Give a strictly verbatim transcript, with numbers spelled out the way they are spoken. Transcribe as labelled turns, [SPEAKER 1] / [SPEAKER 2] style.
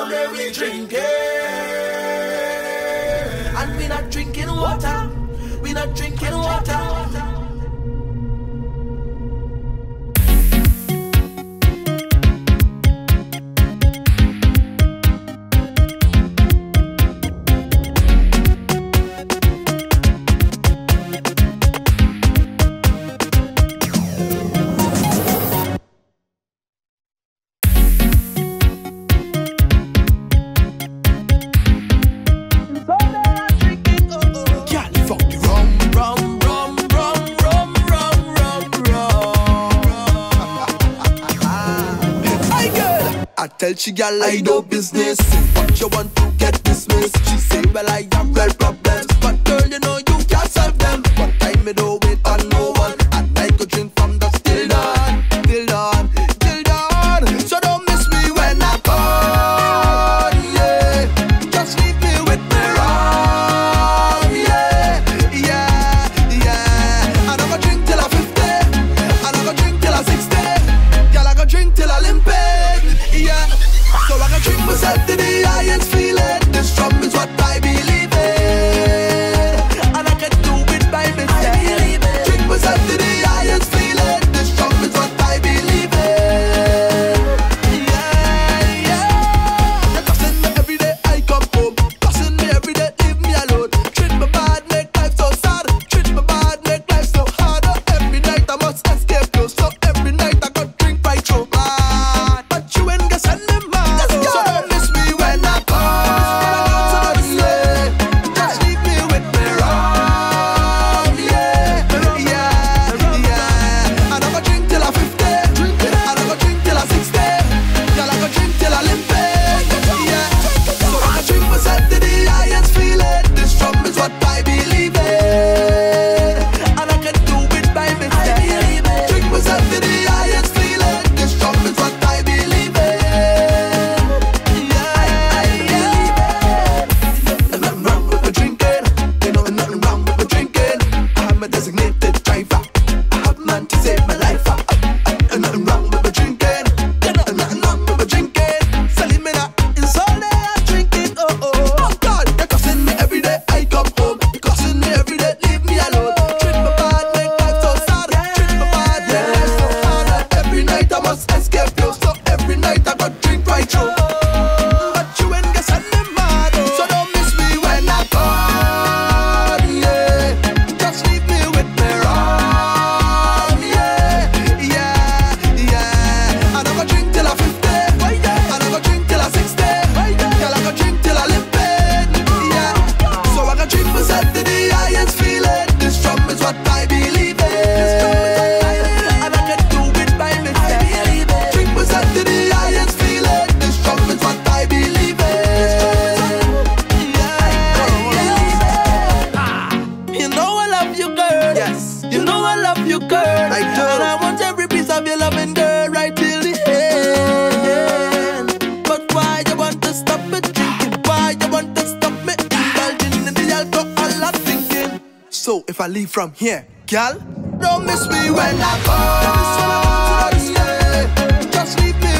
[SPEAKER 1] down there we drinking. And we not drinking water. We not drinking water.
[SPEAKER 2] Tell she gal I do business, but you want to get dismissed. She say, well, I have real problems, but girl, you know you can't solve them. What time me do wait on no one, and I could drink from the still dawn, till dawn, till dawn. So don't miss me when I come, yeah. Just leave me with me wrong, yeah, yeah, yeah. And I go drink till I'm fifty, and I go drink till I'm sixty. Girl, I go drink till I'm limpid. Yeah, so I can drink myself to the highest feeling. This drum is what I believe in, and I can do it by mistake. Drink myself to the highest feeling. This drum is what I believe in. Yeah, yeah. You're cussing me every day I come home, cussing me every day, leave me alone. Treat me bad, make life so sad. Treat me bad, make life so hard. Every night I must escape you, so every night I got drink right through. Send me mad, so don't miss me when I come, yeah. Just leave me with me wrong, yeah, yeah, yeah. And I go drink till I'm fifty, and I go drink till I'm sixty. Girl, I go drink till I'm limpid, yeah. So I can drink myself to the highest feeling. This drum is what I believe in, and I can do it by mistake. Drink myself to the highest feeling. This drum is what I believe in. Designated driver, I have man to save my life. Uh, uh, nothing wrong with my drinking. Uh, nothing wrong with my drinking. Selling me that is all day I'm drinking. Oh oh, oh God, you're cussing me every day. I come home, you're cussing me every day. Leave me alone. Treat me bad, make life so sad. Treat me bad, make life so hard. Every night I must escape you, so every night I got drink right through. But you ain't gonna send me mad, so don't miss me when I come. Yeah, just leave me with me wrong, yeah, yeah, yeah. And I go drink till I'm fifty, and I go drink till I'm sixty. Girl, I go drink till I'm limpid, yeah. So I go drink myself to the highest feeling. This drum is what I believe in, and I can do it by mistake. Drink myself to the highest feeling. This drum is what I believe in, yeah. You know I love you, girl. Yes. You know I love you, girl. I do. And I want every piece of your loving, girl, right till the end. But why you want to stop me drinking? Why you want to stop me indulging in the alcohol I'm thinking? So if I leave from here, girl, don't miss me when I come. Yeah. Just leave me